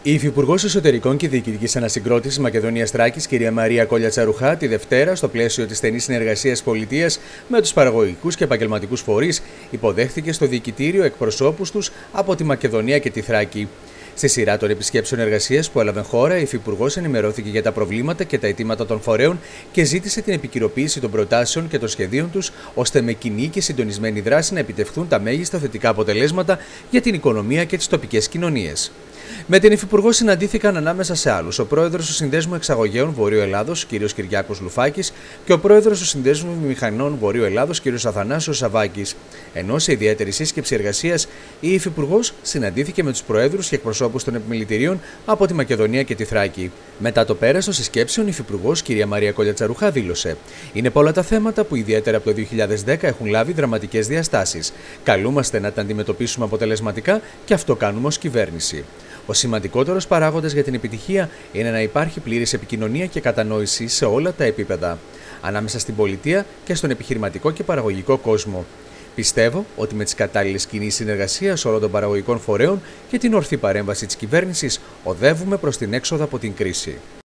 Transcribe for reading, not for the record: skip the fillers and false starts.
Η Υφυπουργός Εσωτερικών και Διοικητικής Ανασυγκρότησης Μακεδονίας Θράκης, κυρία Μαρία Κόλια-Τσαρουχά, τη Δευτέρα, στο πλαίσιο της στενής συνεργασίας πολιτείας με τους παραγωγικούς και επαγγελματικούς φορείς, υποδέχθηκε στο Διοικητήριο εκπροσώπους τους από τη Μακεδονία και τη Θράκη. Στη σειρά των επισκέψεων εργασίας που έλαβαν χώρα, η Υφυπουργός ενημερώθηκε για τα προβλήματα και τα αιτήματα των φορέων και ζήτησε την επικυροποίηση των προτάσεων και των σχεδίων τους, ώστε με κοινή και συντονισμένη δράση να επιτευχθούν τα μέγιστα θετικά αποτελέσματα για την οικονομία και τις τοπικές κοινωνίες. Με την Υφυπουργό συναντήθηκαν ανάμεσα σε άλλους ο πρόεδρος του Συνδέσμου Εξαγωγέων Βορείου Ελλάδος, κ. Κυριάκος Λουφάκης, και ο πρόεδρος του Συνδέσμου Βιομηχανών Βορείου Ελλάδος, κ. Αθανάσιος Σαββάκης. Ενώ σε ιδιαίτερη σύσκεψη εργασίας, η Υφυπουργός συναντήθηκε με τους προέδρους και εκπροσώπους των επιμελητηρίων από τη Μακεδονία και τη Θράκη. Μετά το πέρας των συσκέψεων, η Υφυπουργός, κ. Μαρία Κόλια-Τσαρουχά, δήλωσε: «Είναι πολλά τα θέματα που ιδιαίτερα από το 2010 έχουν λάβει δραματικές διαστάσεις. Καλούμαστε να τα αντιμετωπίσουμε αποτελεσματικά και αυτό κάνουμε ως κυβέρνηση. Ο σημαντικότερος παράγοντας για την επιτυχία είναι να υπάρχει πλήρης επικοινωνία και κατανόηση σε όλα τα επίπεδα, ανάμεσα στην πολιτεία και στον επιχειρηματικό και παραγωγικό κόσμο. Πιστεύω ότι με τις κατάλληλες κινήσεις συνεργασίας όλων των παραγωγικών φορέων και την ορθή παρέμβαση της κυβέρνησης οδεύουμε προς την έξοδο από την κρίση».